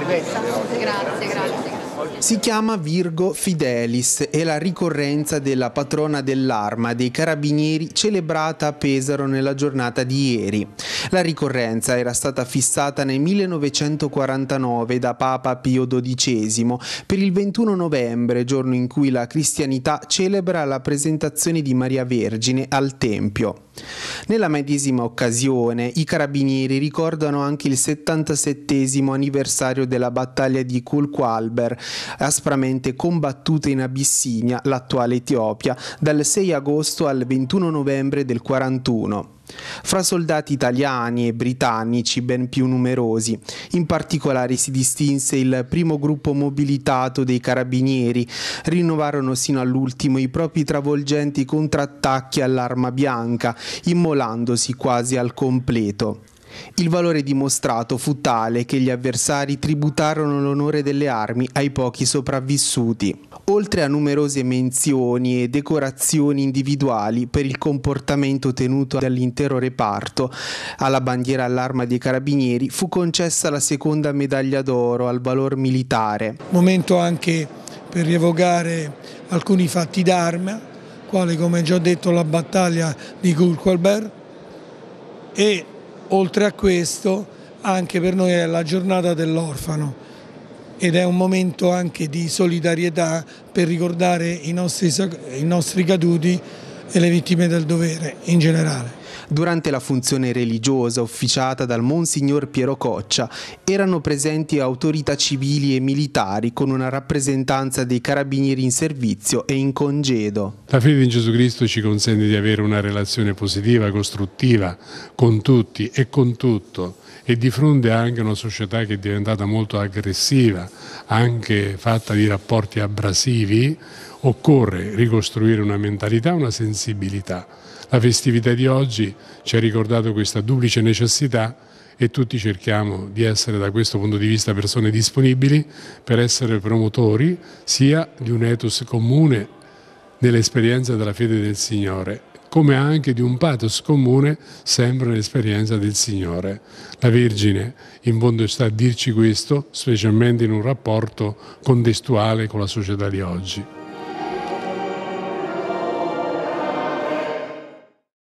Grazie. Si chiama Virgo Fidelis, è la ricorrenza della patrona dell'Arma dei Carabinieri celebrata a Pesaro nella giornata di ieri. La ricorrenza era stata fissata nel 1949 da Papa Pio XII per il 21 novembre, giorno in cui la cristianità celebra la presentazione di Maria Vergine al Tempio. Nella medesima occasione i Carabinieri ricordano anche il 77° anniversario della battaglia di Kulkwalber, aspramente combattuta in Abissinia, l'attuale Etiopia, dal 6 agosto al 21 novembre del 41. Fra soldati italiani e britannici ben più numerosi. In particolare si distinse il primo gruppo mobilitato dei Carabinieri. Rinnovarono sino all'ultimo i propri travolgenti contrattacchi all'Arma Bianca, immolandosi quasi al completo. Il valore dimostrato fu tale che gli avversari tributarono l'onore delle armi ai pochi sopravvissuti. Oltre a numerose menzioni e decorazioni individuali per il comportamento tenuto dall'intero reparto, alla bandiera all'Arma dei Carabinieri fu concessa la seconda medaglia d'oro al valor militare. Momento anche per rievocare alcuni fatti d'arma, quali come già detto la battaglia di Kulkwalber, e oltre a questo anche per noi è la giornata dell'orfano ed è un momento anche di solidarietà per ricordare i nostri caduti e le vittime del dovere in generale. Durante la funzione religiosa officiata dal Monsignor Piero Coccia erano presenti autorità civili e militari con una rappresentanza dei Carabinieri in servizio e in congedo. La fede in Gesù Cristo ci consente di avere una relazione positiva, costruttiva con tutti e con tutto, e di fronte anche a una società che è diventata molto aggressiva, anche fatta di rapporti abrasivi, occorre ricostruire una mentalità, una sensibilità. La festività di oggi ci ha ricordato questa duplice necessità e tutti cerchiamo di essere da questo punto di vista persone disponibili per essere promotori sia di un ethos comune nell'esperienza della fede del Signore, come anche di un pathos comune sempre nell'esperienza del Signore. La Vergine in fondo sta a dirci questo, specialmente in un rapporto contestuale con la società di oggi.